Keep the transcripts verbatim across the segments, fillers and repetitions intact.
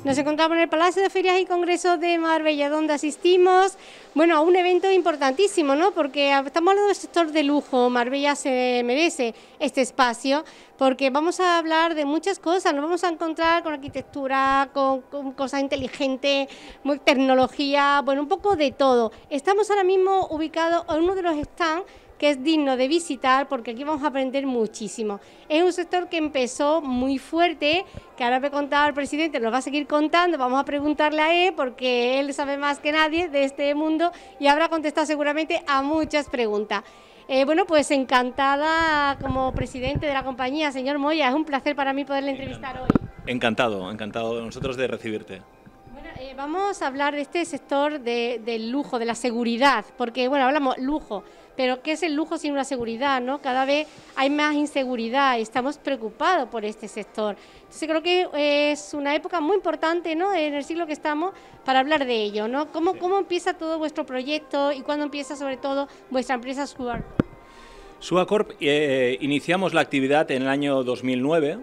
Nos encontramos en el Palacio de Ferias y Congresos de Marbella, donde asistimos, bueno, a un evento importantísimo, ¿no? Porque estamos hablando del sector de lujo. Marbella se merece este espacio, porque vamos a hablar de muchas cosas. Nos vamos a encontrar con arquitectura, con, con cosas inteligentes, muy, tecnología, bueno, un poco de todo. Estamos ahora mismo ubicados en uno de los stands que es digno de visitar, porque aquí vamos a aprender muchísimo. Es un sector que empezó muy fuerte, que ahora me contaba el presidente, nos va a seguir contando, vamos a preguntarle a él, porque él sabe más que nadie de este mundo y habrá contestado seguramente a muchas preguntas. Eh, bueno, pues encantada como presidente de la compañía, señor Moya, es un placer para mí poderle entrevistar hoy. Encantado, encantado nosotros de recibirte. Bueno, eh, vamos a hablar de este sector de, del lujo, de la seguridad, porque bueno, hablamos lujo, pero ¿qué es el lujo sin una seguridad, no? Cada vez hay más inseguridad y estamos preocupados por este sector. Entonces creo que es una época muy importante, ¿no?, en el siglo que estamos, para hablar de ello, ¿no? ¿Cómo, sí. cómo empieza todo vuestro proyecto y cuándo empieza sobre todo vuestra empresa SUA? SUA Corp eh, iniciamos la actividad en el año dos mil nueve,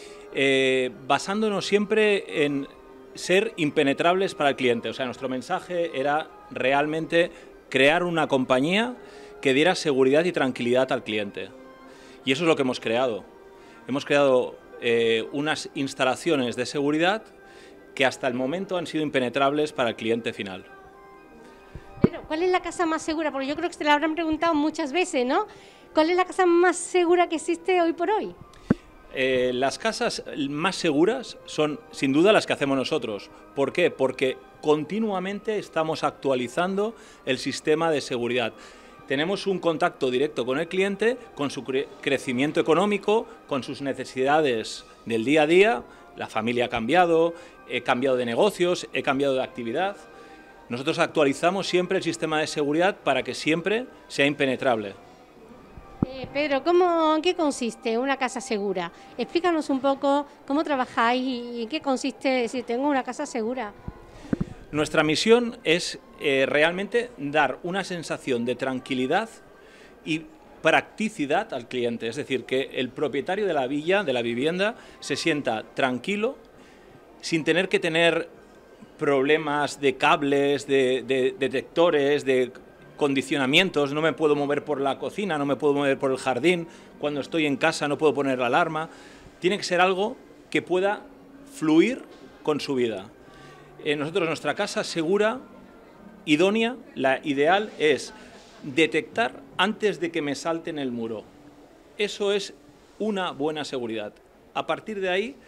eh, basándonos siempre en ser impenetrables para el cliente. O sea, nuestro mensaje era realmente crear una compañía que diera seguridad y tranquilidad al cliente. Y eso es lo que hemos creado. Hemos creado eh, unas instalaciones de seguridad que hasta el momento han sido impenetrables para el cliente final. Pero, ¿cuál es la casa más segura? Porque yo creo que se la habrán preguntado muchas veces, ¿no? ¿Cuál es la casa más segura que existe hoy por hoy? Eh, las casas más seguras son sin duda las que hacemos nosotros. ¿Por qué? Porque continuamente estamos actualizando el sistema de seguridad. Tenemos un contacto directo con el cliente, con su cre crecimiento económico, con sus necesidades del día a día. La familia ha cambiado, he cambiado de negocios, he cambiado de actividad. Nosotros actualizamos siempre el sistema de seguridad para que siempre sea impenetrable. Eh, Pedro, ¿cómo, ¿en qué consiste una casa segura? Explícanos un poco cómo trabajáis y en qué consiste si tengo una casa segura. Nuestra misión es eh, realmente dar una sensación de tranquilidad y practicidad al cliente, es decir, que el propietario de la villa, de la vivienda, se sienta tranquilo, sin tener que tener problemas de cables, de, de, de detectores, de condicionamientos. No me puedo mover por la cocina, no me puedo mover por el jardín, cuando estoy en casa no puedo poner la alarma. Tiene que ser algo que pueda fluir con su vida. Eh, nosotros, nuestra casa segura, idónea, la ideal es detectar antes de que me salten el muro. Eso es una buena seguridad. A partir de ahí,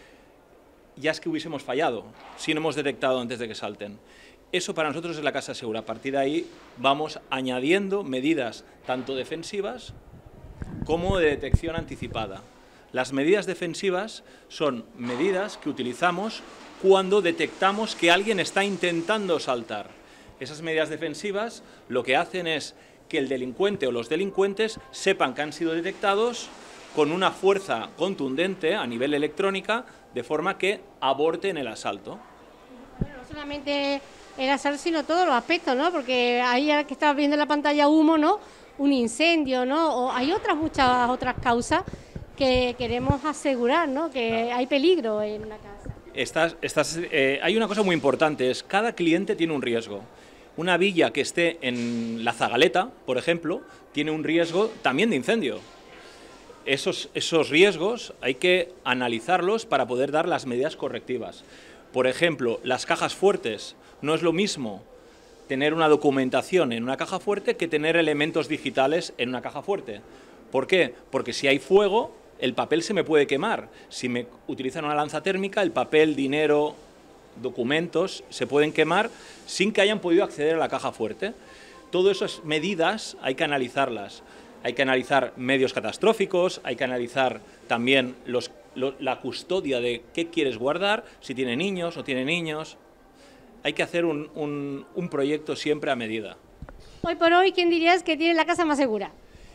ya es que hubiésemos fallado, si no hemos detectado antes de que salten. Eso para nosotros es la casa segura. A partir de ahí vamos añadiendo medidas tanto defensivas como de detección anticipada. Las medidas defensivas son medidas que utilizamos cuando detectamos que alguien está intentando saltar. Esas medidas defensivas lo que hacen es que el delincuente o los delincuentes sepan que han sido detectados con una fuerza contundente a nivel electrónica, de forma que aborten el asalto. Bueno, no solamente el asalto, sino todos los aspectos, ¿no? Porque ahí que estás viendo en la pantalla humo, ¿no? Un incendio, ¿no? O hay otras, muchas otras causas que queremos asegurar, ¿no? Que hay peligro en una casa. Estás, estás, eh, hay una cosa muy importante, es cada cliente tiene un riesgo. Una villa que esté en la Zagaleta, por ejemplo, tiene un riesgo también de incendio. Esos, esos riesgos hay que analizarlos para poder dar las medidas correctivas. Por ejemplo, las cajas fuertes. No es lo mismo tener una documentación en una caja fuerte que tener elementos digitales en una caja fuerte. ¿Por qué? Porque si hay fuego, el papel se me puede quemar. Si me utilizan una lanza térmica, el papel, dinero, documentos se pueden quemar sin que hayan podido acceder a la caja fuerte. Todas esas medidas hay que analizarlas. Hay que analizar medios catastróficos, hay que analizar también los, lo, la custodia de qué quieres guardar, si tiene niños o tiene niños. Hay que hacer un, un, un proyecto siempre a medida. Hoy por hoy, ¿quién dirías que tiene la casa más segura?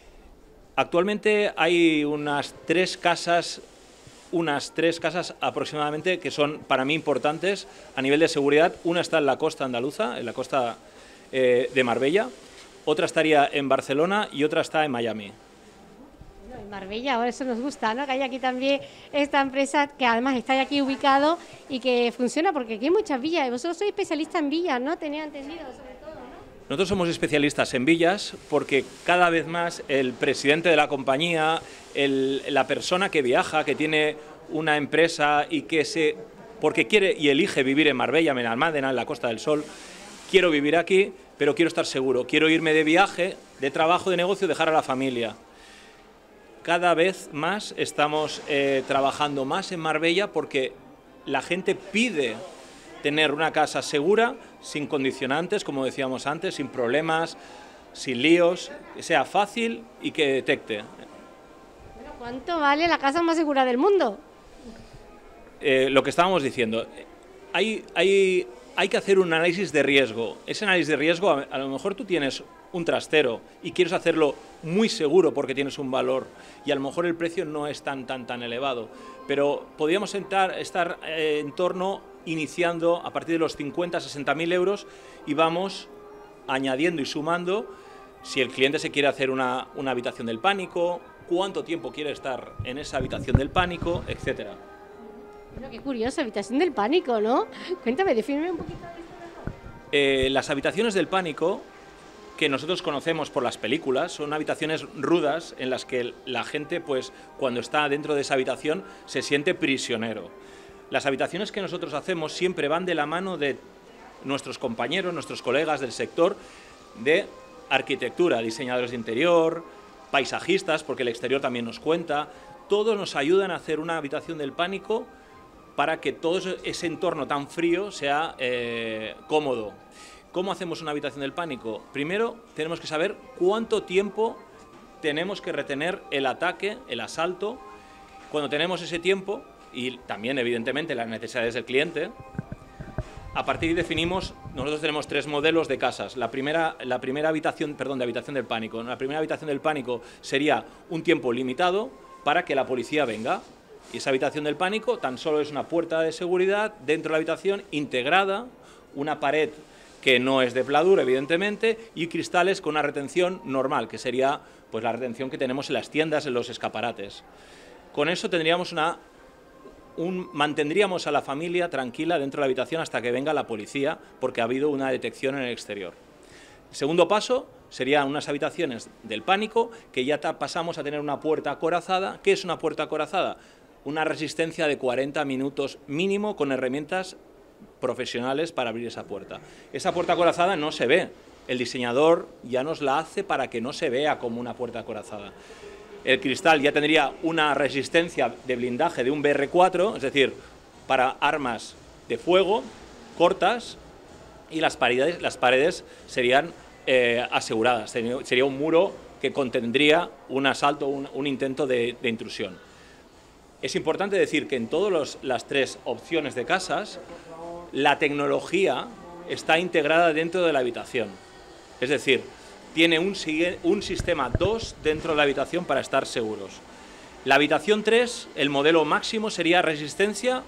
Actualmente hay unas tres casas, unas tres casas aproximadamente que son para mí importantes a nivel de seguridad. Una está en la costa andaluza, en la costa eh, de Marbella, otra estaría en Barcelona y otra está en Miami. En Marbella, ahora eso nos gusta, ¿no? Que haya aquí también esta empresa que además está aquí ubicado y que funciona, porque aquí hay muchas villas. Y vosotros sois especialistas en villas, ¿no? Tenía entendido, sobre todo, ¿no? Nosotros somos especialistas en villas porque cada vez más el presidente de la compañía, el, la persona que viaja, que tiene una empresa y que se... porque quiere y elige vivir en Marbella, en Almádena, en la Costa del Sol, quiero vivir aquí, pero quiero estar seguro, quiero irme de viaje, de trabajo, de negocio, dejar a la familia. Cada vez más estamos eh, trabajando más en Marbella porque la gente pide tener una casa segura, sin condicionantes, como decíamos antes, sin problemas, sin líos, que sea fácil y que detecte. Bueno, ¿cuánto vale la casa más segura del mundo? Eh, lo que estábamos diciendo, hay, hay, hay que hacer un análisis de riesgo. Ese análisis de riesgo, a, a lo mejor tú tienes un trastero y quieres hacerlo muy seguro porque tienes un valor y a lo mejor el precio no es tan tan tan elevado, pero podríamos estar, estar eh, en torno iniciando a partir de los cincuenta a sesenta mil euros y vamos añadiendo y sumando si el cliente se quiere hacer una, una habitación del pánico, cuánto tiempo quiere estar en esa habitación del pánico, etcétera. Bueno, qué curioso, habitación del pánico, ¿no? Cuéntame, defíneme un poquito de esto. Eh, las habitaciones del pánico que nosotros conocemos por las películas son habitaciones rudas en las que la gente, pues, cuando está dentro de esa habitación se siente prisionero. Las habitaciones que nosotros hacemos siempre van de la mano de nuestros compañeros, nuestros colegas del sector de arquitectura, diseñadores de interior, paisajistas, porque el exterior también nos cuenta. Todos nos ayudan a hacer una habitación del pánico para que todo ese entorno tan frío sea eh, cómodo. ¿Cómo hacemos una habitación del pánico? Primero, tenemos que saber cuánto tiempo tenemos que retener el ataque, el asalto. Cuando tenemos ese tiempo, y también, evidentemente, las necesidades del cliente, a partir de ahí definimos, nosotros tenemos tres modelos de casas. La primera, la primera habitación, perdón, de habitación del pánico. La primera habitación del pánico sería un tiempo limitado para que la policía venga. Y esa habitación del pánico tan solo es una puerta de seguridad dentro de la habitación integrada, una pared que no es de pladur, evidentemente, y cristales con una retención normal, que sería pues la retención que tenemos en las tiendas, en los escaparates. Con eso tendríamos una, un, mantendríamos a la familia tranquila dentro de la habitación hasta que venga la policía, porque ha habido una detección en el exterior. El segundo paso serían unas habitaciones del pánico, que ya pasamos a tener una puerta acorazada. ¿Qué es una puerta acorazada? Una resistencia de cuarenta minutos mínimo con herramientas profesionales para abrir esa puerta. Esa puerta acorazada no se ve, el diseñador ya nos la hace para que no se vea como una puerta acorazada. El cristal ya tendría una resistencia de blindaje de un B R cuatro, es decir, para armas de fuego cortas, y las paredes, las paredes serían eh, aseguradas, sería un muro que contendría un asalto, un, un intento de, de intrusión. Es importante decir que en todas las tres opciones de casas, la tecnología está integrada dentro de la habitación. Es decir, tiene un, un sistema dos dentro de la habitación para estar seguros. La habitación tres, el modelo máximo sería resistencia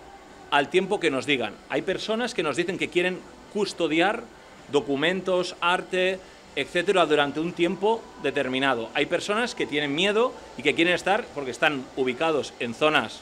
al tiempo que nos digan. Hay personas que nos dicen que quieren custodiar documentos, arte, etcétera, durante un tiempo determinado. Hay personas que tienen miedo y que quieren estar, porque están ubicados en zonas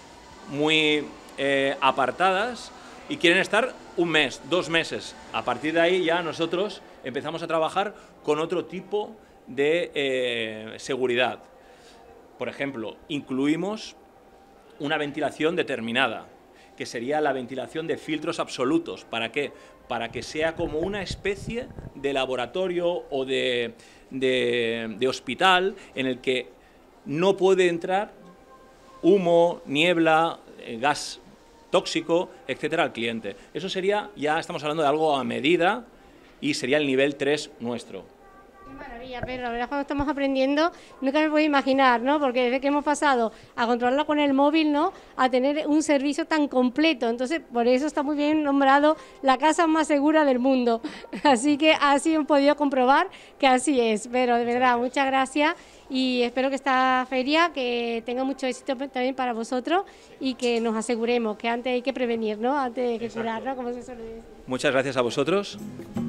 muy eh, apartadas, y quieren estar un mes, dos meses. A partir de ahí ya nosotros empezamos a trabajar con otro tipo de eh, seguridad. Por ejemplo, incluimos una ventilación determinada, que sería la ventilación de filtros absolutos. ¿Para qué? Para que sea como una especie de laboratorio o de, de, de hospital en el que no puede entrar humo, niebla, eh, gas tóxico, etcétera, al cliente. Eso sería, ya estamos hablando de algo a medida y sería el nivel tres nuestro. Qué maravilla, Pedro, la verdad cuando estamos aprendiendo nunca me puedo imaginar, ¿no? Porque desde que hemos pasado a controlarlo con el móvil, ¿no?, a tener un servicio tan completo. Entonces, por eso está muy bien nombrado la casa más segura del mundo. Así que así hemos podido comprobar que así es. Pero de verdad, muchas gracias y espero que esta feria que tenga mucho éxito también para vosotros y que nos aseguremos que antes hay que prevenir, ¿no?, antes hay que curar, ¿no?, como se suele decir. Muchas gracias a vosotros.